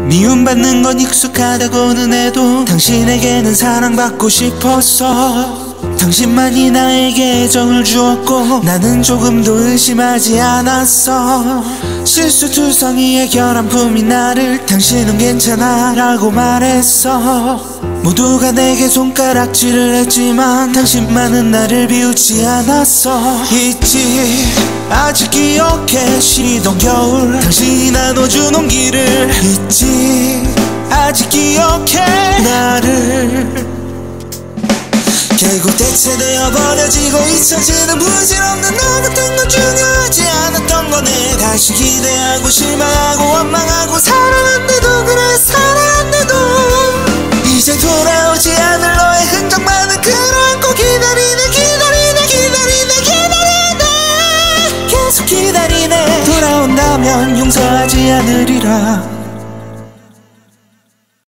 미움받는 건 익숙하다고는 해도 당신에게는 사랑받고 싶었어. 당신만이 나에게 애정을 주었고 나는 조금도 의심하지 않았어. 실수투성이의 결함품이 나를 당신은 괜찮아 라고 말했어. 모두가 내게 손가락질을 했지만 당신만은 나를 비웃지 않았어. 있지 아직 기억해 쉬던 겨울 당신이 나눠준 온기를. 있지 아직 기억해 나를. 결국 대체되어 버려지고 잊혀지는 부질없는 너 같은 건 중요하지 않았던 거네. 다시 기대하고 실망하고 원망하고 사랑한데도 그래 사랑한데도 이제 돌아오지 않을 너의 흔적만을 끌어안고 기다리네 기다리네 기다리네 기다리네 계속 기다리네. 돌아온다면 용서하지 않으리라.